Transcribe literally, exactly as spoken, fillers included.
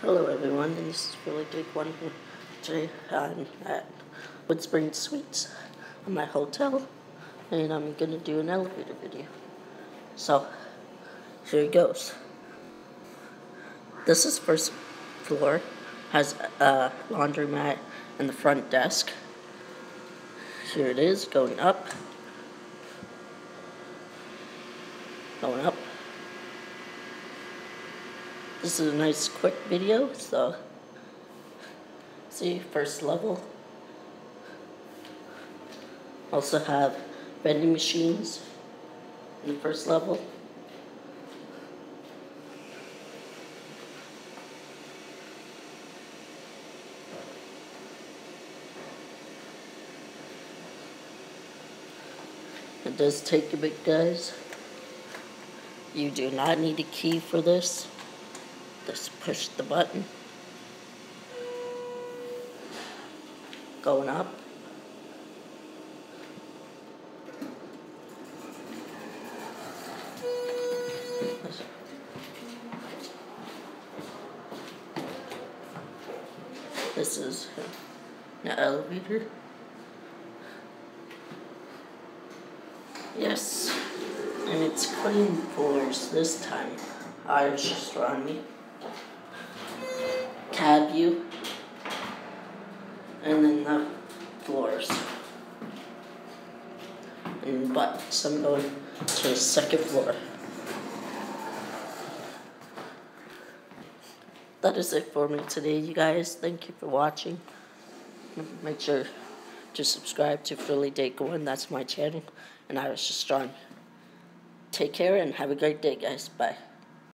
Hello everyone, and this is Really Big One. Today I'm at Woodspring Suites, at my hotel, and I'm gonna do an elevator video. So, here it goes. This is first floor, has a laundromat and the front desk. Here it is, going up. Going up. This is a nice quick video, so see, first level. Also have vending machines in the first level. It does take a bit, guys. You do not need a key for this. Just push the button. Going up. This is an elevator. Yes, and it's clean floors this time. Irish astronomy. Cab view. And then the floors. And but so I'm going to the second floor. That is it for me today, you guys. Thank you for watching. Make sure to subscribe to Philly Day Going. That's my channel, and Irish Astronomy. Take care and have a great day, guys. Bye.